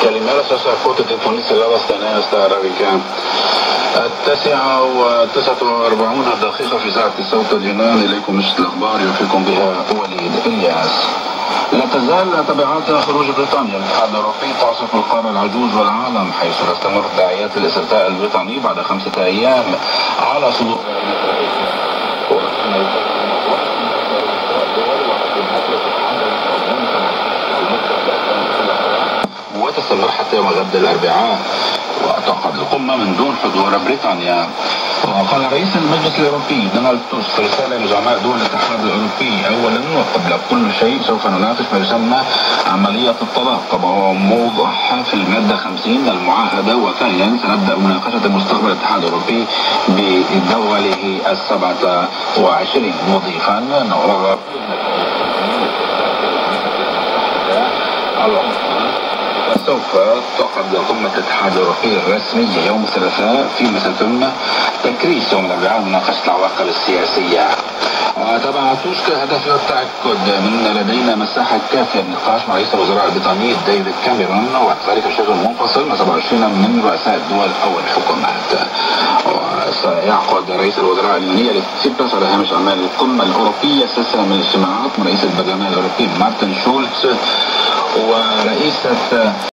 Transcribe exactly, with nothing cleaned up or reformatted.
Καλημέρα σας, ακούτε την φωνή της Ελλάδας στα νέα στα αραβικά. التاسعة وتسعة وأربعون دقيقة في ساعة صوت الجنان. إليكم نشرة الأخبار يوفيكم بها وليد إلياس. لا تزال تبعات خروج بريطانيا من الاتحاد الأوروبي تعصف القارة العجوز والعالم، حيث تستمر دعايات الاستفتاء البريطاني بعد خمسة أيام على صدور وتستمر حتى يوم غد الأربعاء، وتعقد القمة من دون حضور بريطانيا. وقال رئيس المجلس الأوروبي دونالد توسك في رسالة لزعماء دول الاتحاد الأوروبي: أولا وقبل كل شيء سوف نناقش ما يسمى عملية الطلاق كما هو موضح في المادة خمسين من المعاهدة، وثانيا سنبدأ مناقشة مستقبل الاتحاد الأوروبي بدوله السبعة وعشرين، مضيفا أنه رغب سوف تعقد قمة الاتحاد الأوروبي الرسمية يوم الثلاثاء، فيما سيتم تكريس يوم الأربعاء مناقشة العواقب السياسية. وتابع توسك هدف التأكد من لدينا مساحة كافية للنقاش مع رئيس الوزراء البريطاني ديفيد كاميرون، وذلك بشكل منفصل مع سبعة وعشرين من رؤساء الدول أو الحكومات. وسيعقد رئيس الوزراء الألماني تسيبراس على هامش أعمال القمة الأوروبية سلسلة من الاجتماعات مع رئيس البرلمان الأوروبي مارتن شولتز ورئيسة